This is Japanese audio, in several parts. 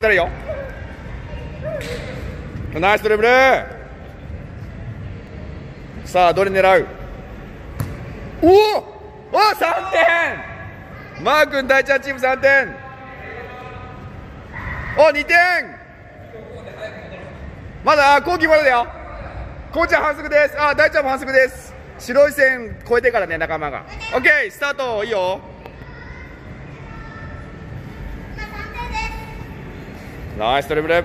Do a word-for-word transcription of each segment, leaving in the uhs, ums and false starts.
ったらいいよ。ナイスドリブル。さあどれ狙う。おおおさんてん。マー君大ちゃんチームさんてん。おにてん。まだ後期までだよ。こうちゃん反則です。あ大ちゃんも反則です。白い線越えてからね仲間が。オッケースタート。いいよ。ナイスドリブル。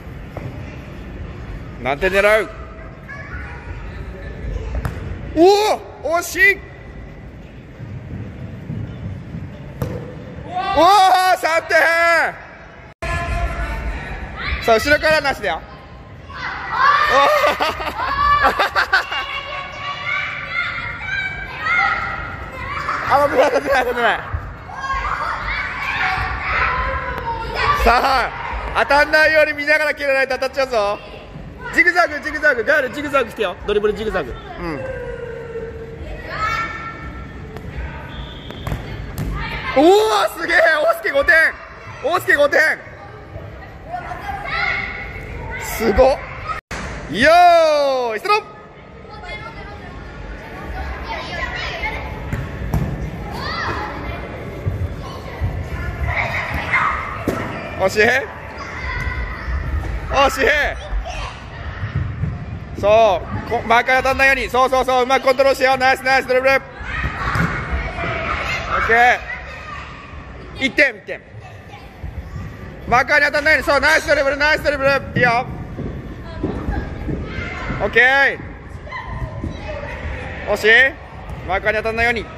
何点狙う。おお惜しい。おおさんてん。さあ後ろからなしだよ。あ危ない危ない危ない。さあ当たんないように見ながら蹴らないと当たっちゃうぞ。ジグザグジグザグガールジグザグ来てよ。ドリブルジグザグ。うんおおすげえ。大輔ごてん。大輔ごてん。すごっ。よーいスタート。惜しい惜しい。そうこ毎回当たんないように。そうそうそううまくコントロールしてよ。ナイスナイスドリブル。オッケーいってんいってん。マーカーに当たんないように。そうナイスドリブルナイスドリブル。いいよ。オッケー惜しい。マーカーに当たんないように。